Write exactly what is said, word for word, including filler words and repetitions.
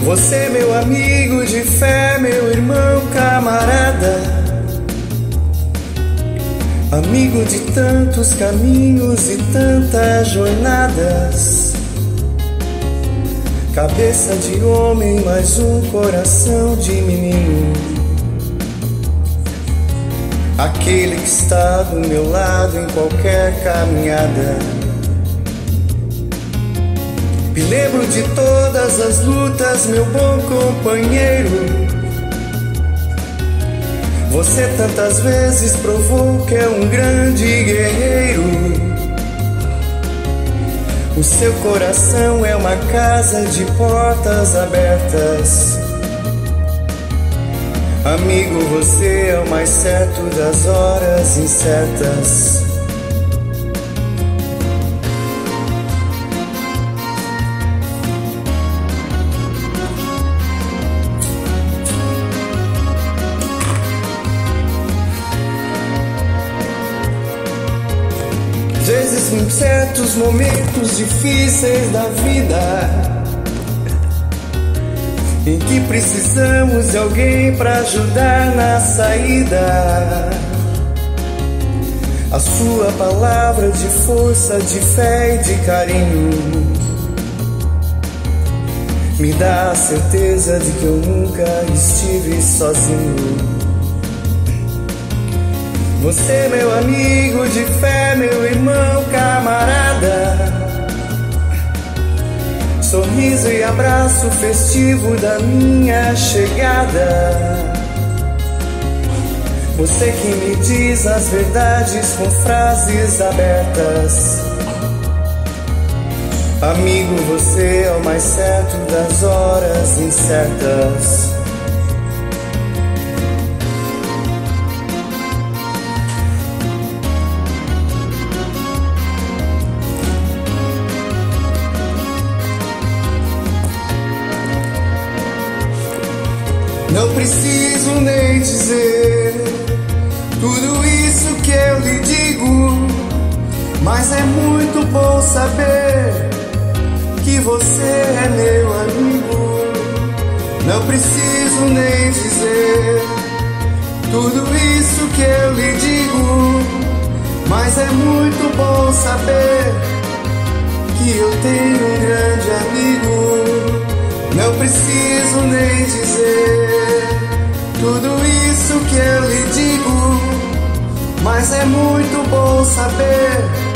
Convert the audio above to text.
Você, meu amigo de fé, meu irmão, camarada, amigo de tantos caminhos e tantas jornadas, cabeça de homem, mas um coração de menino, aquele que está do meu lado em qualquer caminhada. Me lembro de todas as lutas, meu bom companheiro. Você tantas vezes provou que é um grande guerreiro. O seu coração é uma casa de portas abertas. Amigo, você é o mais certo das horas incertas. Às vezes, em certos momentos difíceis da vida, em que precisamos de alguém para ajudar na saída, a sua palavra de força, de fé e de carinho me dá a certeza de que eu nunca estive sozinho. Você, meu amigo de fé, meu irmão, camarada, sorriso e abraço festivo da minha chegada. Você que me diz as verdades com frases abertas. Amigo, você é o mais certo das horas incertas. Não preciso nem dizer tudo isso que eu lhe digo, mas é muito bom saber que você é meu amigo. Não preciso nem dizer tudo isso que eu lhe digo, mas é muito bom saber que eu tenho um grande amigo. Não preciso nem dizer tudo isso que eu lhe digo, mas é muito bom saber